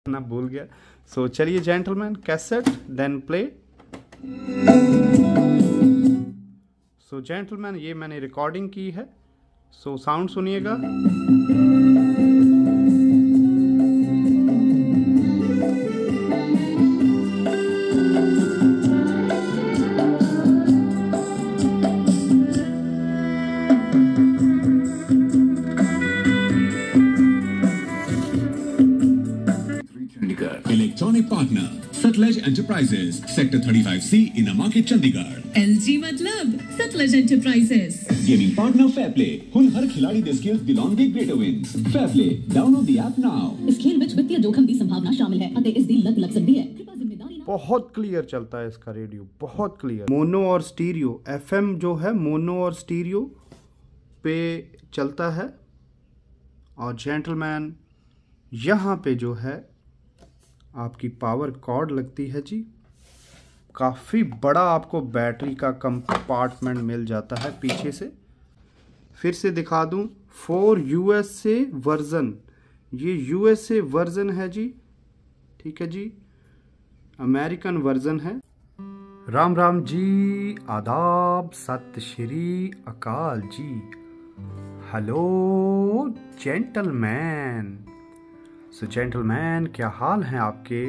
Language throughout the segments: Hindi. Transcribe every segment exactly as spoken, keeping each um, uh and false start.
ना भूल गया। सो so, चलिए gentleman, cassette then play. So gentleman, ये मैंने रिकॉर्डिंग की है। सो so, साउंड सुनिएगा। Electronic partner Satluj enterprises, sector पैंतीस C in market Chandigarh. LG मतलब Satluj enterprises. Gaming partner Fairplay, हुन हर खिलाड़ी दे स्किल्स दिलाउण दी greater wins. Fairplay, download the app now. इस खेल ਵਿੱਚ ਵਿੱਤੀ जोखिम ਦੀ ਸੰਭਾਵਨਾ ਸ਼ਾਮਿਲ ਹੈ ਅਤੇ ਇਸ ਦੀ ਲੱਤ ਲੱਗ ਸਕਦੀ ਹੈ। कृपया जिम्मेदारी ਨਾਲ। बहुत क्लियर चलता है इसका रेडियो, बहुत क्लियर। मोनो और स्टीरियो, एफएम जो है मोनो और स्टीरियो पे चलता है। और जेंटलमैन, यहाँ पे जो है आपकी पावर कॉर्ड लगती है जी। काफ़ी बड़ा आपको बैटरी का कंपार्टमेंट मिल जाता है पीछे से। फिर से दिखा दूं, फोर यूएसए वर्जन, ये यूएसए वर्जन है जी, ठीक है जी, अमेरिकन वर्जन है। राम राम जी, आदाब, सत श्री अकाल जी, हेलो जेंटलमैन। सो जेंटलमैन, क्या हाल हैं आपके?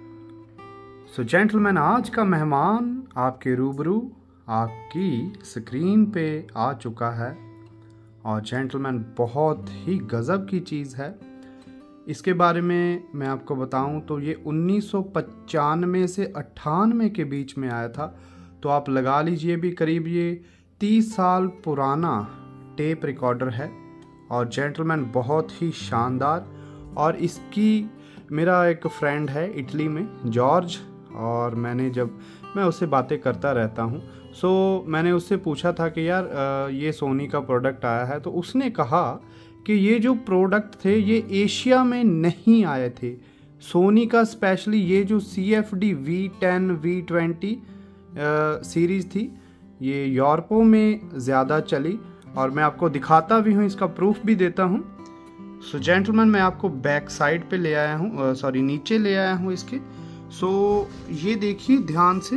सो so, जेंटलमैन, आज का मेहमान आपके रूबरू आपकी स्क्रीन पे आ चुका है। और जेंटलमैन, बहुत ही गज़ब की चीज़ है। इसके बारे में मैं आपको बताऊं तो ये उन्नीस सौ पचानवे से अट्ठानवे के बीच में आया था। तो आप लगा लीजिए भी करीब ये तीस साल पुराना टेप रिकॉर्डर है। और जेंटलमैन, बहुत ही शानदार। और इसकी, मेरा एक फ्रेंड है इटली में, जॉर्ज, और मैंने जब मैं उससे बातें करता रहता हूँ, सो मैंने उससे पूछा था कि यार ये सोनी का प्रोडक्ट आया है। तो उसने कहा कि ये जो प्रोडक्ट थे ये एशिया में नहीं आए थे। सोनी का स्पेशली ये जो C F D V ten V twenty series थी, ये यूरोपों में ज़्यादा चली। और मैं आपको दिखाता भी हूँ, इसका प्रूफ भी देता हूँ। सो जेंटलमैन, मैं आपको बैक साइड पे ले आया हूँ, सॉरी नीचे ले आया हूँ इसके। सो so, ये देखिए ध्यान से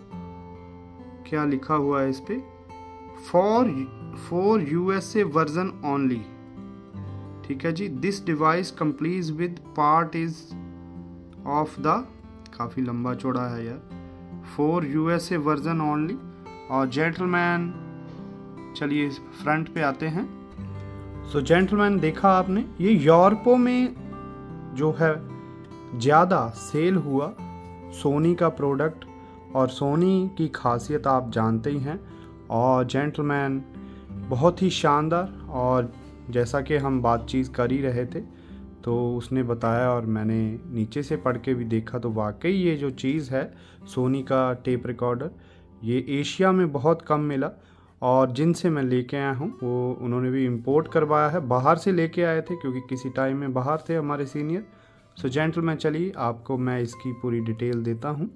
क्या लिखा हुआ है इस पे, for for USA version only, ठीक है जी। This device complete with part is of the, काफ़ी लंबा चौड़ा है यार, फॉर यूएसए वर्जन ओनली। और जेंटलमैन, चलिए फ्रंट पे आते हैं। सो so, जेंटलमैन, देखा आपने, ये यूरोपों में जो है ज़्यादा सेल हुआ सोनी का प्रोडक्ट। और सोनी की खासियत आप जानते ही हैं। और जेंटलमैन, बहुत ही शानदार। और जैसा कि हम बातचीत कर ही रहे थे तो उसने बताया और मैंने नीचे से पढ़ के भी देखा, तो वाकई ये जो चीज़ है सोनी का टेप रिकॉर्डर, ये एशिया में बहुत कम मिला। और जिनसे मैं लेके आया हूँ वो उन्होंने भी इंपोर्ट करवाया है, बाहर से लेके आए थे क्योंकि किसी टाइम में बाहर थे हमारे सीनियर। सो जेंटलमैन, चलिए आपको मैं इसकी पूरी डिटेल देता हूँ।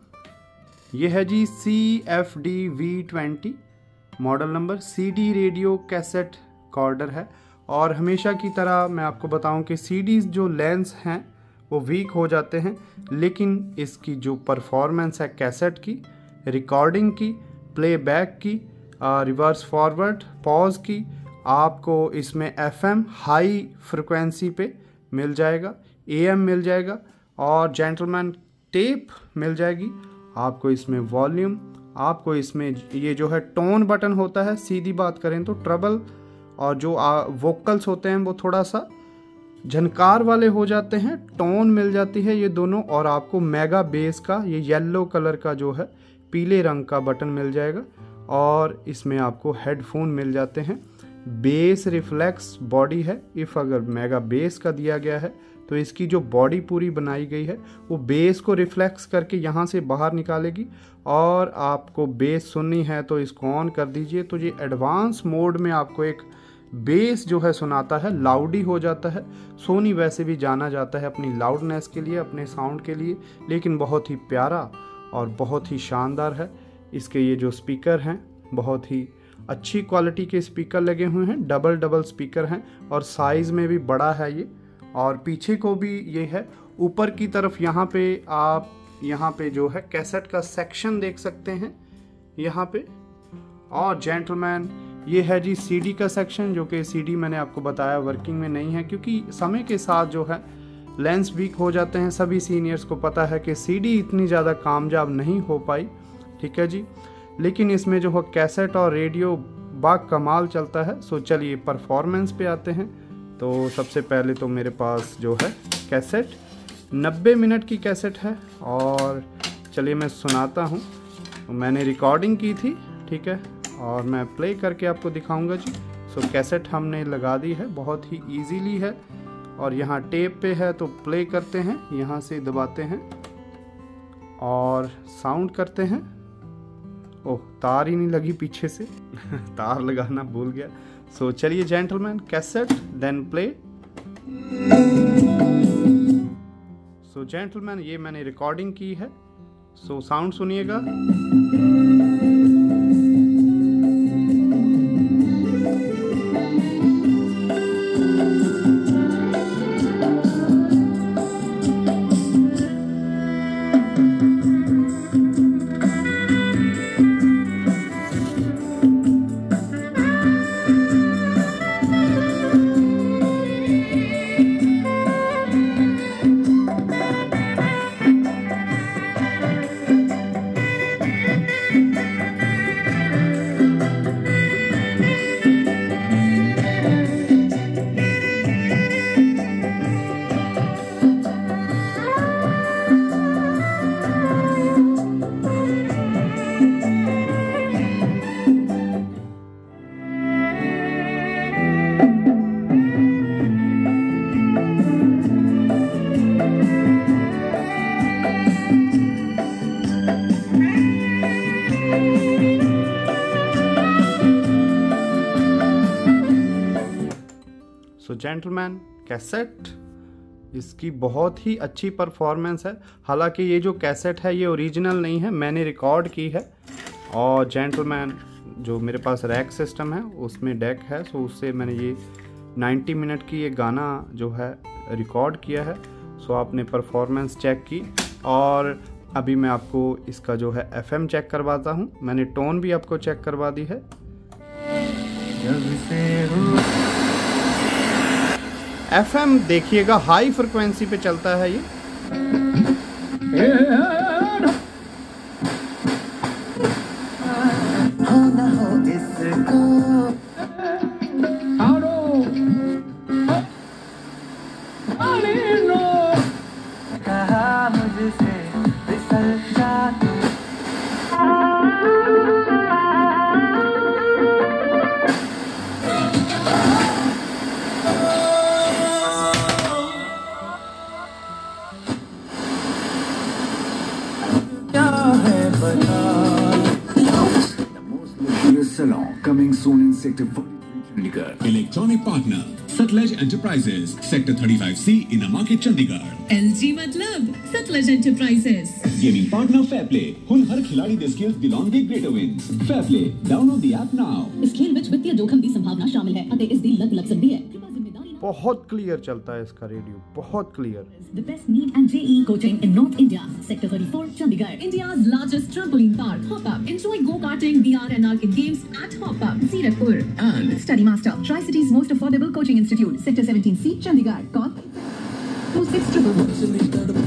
ये है जी C F D V twenty, model number, C D radio cassette recorder है। और हमेशा की तरह मैं आपको बताऊं कि सीडीज़ जो लेंस हैं वो वीक हो जाते हैं, लेकिन इसकी जो परफॉर्मेंस है कैसेट की, रिकॉर्डिंग की, प्लेबैक की, रिवर्स फॉरवर्ड, पॉज की, आपको इसमें एफएम हाई फ्रिक्वेंसी पे मिल जाएगा, एएम मिल जाएगा। और जेंटलमैन, टेप मिल जाएगी आपको इसमें, वॉल्यूम आपको इसमें, ये जो है टोन बटन होता है, सीधी बात करें तो ट्रबल और जो वोकल्स होते हैं वो थोड़ा सा झनकार वाले हो जाते हैं, टोन मिल जाती है ये दोनों। और आपको मेगा बेस का, ये येलो कलर का जो है पीले रंग का बटन मिल जाएगा। और इसमें आपको हेडफोन मिल जाते हैं। बेस रिफ्लेक्स बॉडी है, इफ़ अगर मेगा बेस का दिया गया है तो इसकी जो बॉडी पूरी बनाई गई है वो बेस को रिफ्लेक्स करके यहाँ से बाहर निकालेगी। और आपको बेस सुननी है तो इसको ऑन कर दीजिए, तो ये एडवांस मोड में आपको एक बेस जो है सुनाता है, लाउडी हो जाता है। सोनी वैसे भी जाना जाता है अपनी लाउडनेस के लिए, अपने साउंड के लिए, लेकिन बहुत ही प्यारा और बहुत ही शानदार है। इसके ये जो स्पीकर हैं बहुत ही अच्छी क्वालिटी के स्पीकर लगे हुए हैं, डबल डबल स्पीकर हैं और साइज़ में भी बड़ा है ये। और पीछे को भी ये है। ऊपर की तरफ यहाँ पे आप यहाँ पे जो है कैसेट का सेक्शन देख सकते हैं यहाँ पे। और जेंटलमैन ये है जी सीडी का सेक्शन, जो कि सीडी मैंने आपको बताया वर्किंग में नहीं है, क्योंकि समय के साथ जो है लेंस वीक हो जाते हैं। सभी सीनियर्स को पता है कि सीडी इतनी ज़्यादा कामयाब नहीं हो पाई, ठीक है जी। लेकिन इसमें जो है कैसेट और रेडियो बा कमाल चलता है। सो चलिए परफॉर्मेंस पे आते हैं। तो सबसे पहले तो मेरे पास जो है कैसेट नब्बे मिनट की कैसेट है, और चलिए मैं सुनाता हूँ। मैंने रिकॉर्डिंग की थी, ठीक है, और मैं प्ले करके आपको दिखाऊंगा जी। सो कैसेट हमने लगा दी है, बहुत ही इजीली है, और यहाँ टेप पे है तो प्ले करते हैं, यहाँ से दबाते हैं और साउंड करते हैं। ओह, तार ही नहीं लगी पीछे से तार लगाना भूल गया। सो चलिए gentleman, cassette then play. So gentleman ये मैंने रिकॉर्डिंग की है, सो साउंड सुनिएगा। सो जेंटलमैन कैसेट इसकी बहुत ही अच्छी परफॉर्मेंस है। हालांकि ये जो कैसेट है ये ओरिजिनल नहीं है, मैंने रिकॉर्ड की है। और जेंटलमैन जो मेरे पास रैक सिस्टम है उसमें डेक है, सो उससे मैंने ये नब्बे मिनट की ये गाना जो है रिकॉर्ड किया है। सो आपने परफॉर्मेंस चेक की, और अभी मैं आपको इसका जो है एफएम चेक करवाता हूँ। मैंने टोन भी आपको चेक करवा दी है। एफएम देखिएगा हाई फ्रिक्वेंसी पे चलता है ये। Salon coming soon in Sector forty-three, Chandigarh. Electronic partner Satlej Enterprises, Sector thirty-five C, Inner Market, Chandigarh. L G मतलब Satlej Enterprises। Gaming partner Fairplay, ਹੁਣ ਹਰ ਖਿਲਾੜੀ ਦੇ ਸਕਿੱਲਸ ਦਿਲਾਉਣਗੇ greater wins. Fairplay, download the app now। इस खेल ਵਿੱਚ ਵਿੱਤੀ जोखिम ਦੀ संभावना शामिल है ਅਤੇ ਇਸ ਦੀ लत लग सकती है। कृपया जिम्मेदारी बहुत क्लियर चलता है इसका रेडियो, बहुत clear. The best NEET and J E E coaching in North India, Sector thirty-four, Chandigarh. India's largest trampoline park, Hop Up. Enjoy go-karting, V R and arcade games at Hop Up, Zirakpur. And Study Master, Tri-City's most affordable coaching institute, Sector seventeen C, Chandigarh. Call two six triple one.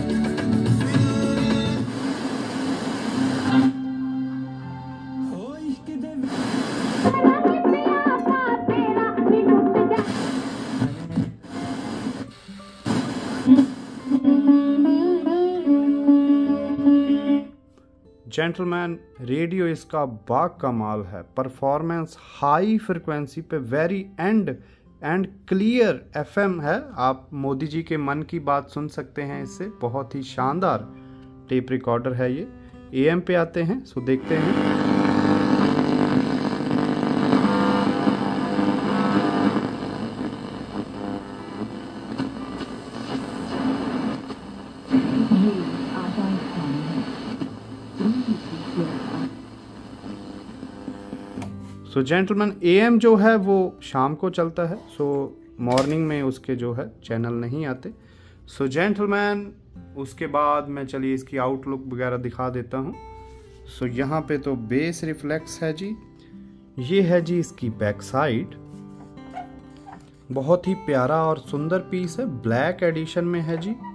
Gentleman radio इसका बाकमाल है, परफॉर्मेंस हाई फ्रिक्वेंसी पे very and and clear FM है। आप मोदी जी के मन की बात सुन सकते हैं इससे। बहुत ही शानदार टेप रिकॉर्डर है ये। एएम पे आते हैं, सो देखते हैं। सो जेंटलमैन एएम जो है वो शाम को चलता है, सो मॉर्निंग में उसके जो है चैनल नहीं आते। सो जेंटलमैन, उसके बाद मैं चलिए इसकी आउटलुक वगैरह दिखा देता हूँ। सो यहाँ पे तो बेस रिफ्लेक्स है जी, ये है जी इसकी बैक साइड। बहुत ही प्यारा और सुंदर पीस है, ब्लैक एडिशन में है जी।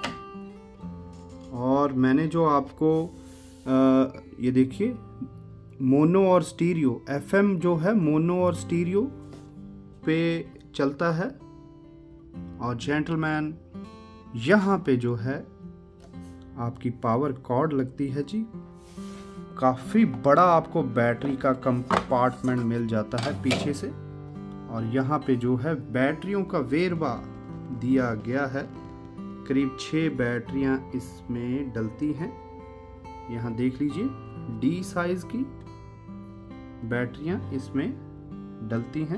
और मैंने जो आपको आ, ये देखिए मोनो और स्टीरियो, एफएम जो है मोनो और स्टीरियो पे चलता है। और जेंटलमैन यहाँ पे जो है आपकी पावर कॉर्ड लगती है जी। काफ़ी बड़ा आपको बैटरी का कंपार्टमेंट मिल जाता है पीछे से। और यहाँ पे जो है बैटरियों का वेरवा दिया गया है। करीब छः बैटरियाँ इसमें डलती हैं। यहाँ देख लीजिए डी साइज की बैटरियाँ इसमें डलती हैं।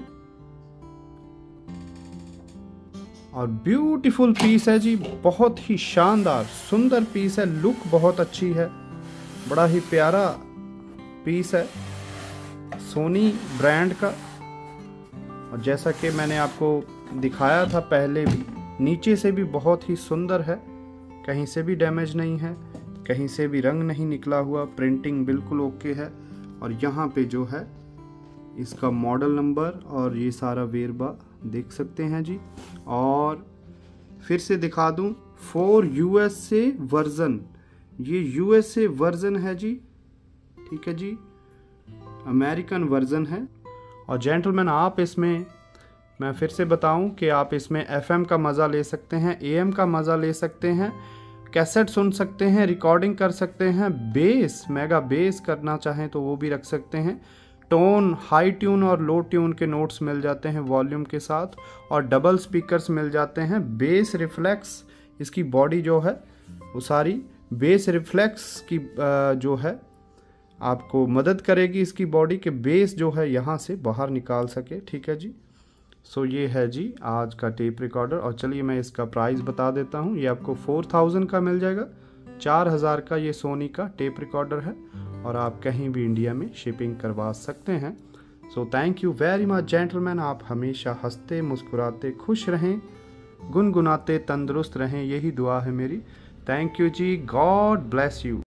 और ब्यूटीफुल पीस है जी, बहुत ही शानदार सुंदर पीस है। लुक बहुत अच्छी है, बड़ा ही प्यारा पीस है, सोनी ब्रांड का। और जैसा कि मैंने आपको दिखाया था पहले भी, नीचे से भी बहुत ही सुंदर है, कहीं से भी डैमेज नहीं है, कहीं से भी रंग नहीं निकला हुआ, प्रिंटिंग बिल्कुल ओके है। और यहाँ पे जो है इसका मॉडल नंबर और ये सारा वेरबा देख सकते हैं जी। और फिर से दिखा दूं, फोर यूएसए वर्जन, ये यूएसए वर्जन है जी, ठीक है जी, अमेरिकन वर्जन है। और जेंटलमैन आप इसमें, मैं फिर से बताऊं कि आप इसमें एफएम का मज़ा ले सकते हैं, एएम का मज़ा ले सकते हैं, कैसेट सुन सकते हैं, रिकॉर्डिंग कर सकते हैं, बेस मेगा बेस करना चाहें तो वो भी रख सकते हैं। टोन, हाई ट्यून और लो ट्यून के नोट्स मिल जाते हैं वॉल्यूम के साथ। और डबल स्पीकर्स मिल जाते हैं। बेस रिफ्लेक्स, इसकी बॉडी जो है वो सारी बेस रिफ्लेक्स की जो है आपको मदद करेगी इसकी बॉडी के बेस जो है यहाँ से बाहर निकाल सके, ठीक है जी। सो ये है जी आज का टेप रिकॉर्डर। और चलिए मैं इसका प्राइस बता देता हूँ। ये आपको फोर थाउजेंड का मिल जाएगा, चार हज़ार का ये सोनी का टेप रिकॉर्डर है। और आप कहीं भी इंडिया में शिपिंग करवा सकते हैं। So thank you very much gentleman. आप हमेशा हंसते मुस्कुराते खुश रहें, गुनगुनाते तंदुरुस्त रहें, यही दुआ है मेरी। थैंक यू जी, गॉड ब्लेस यू।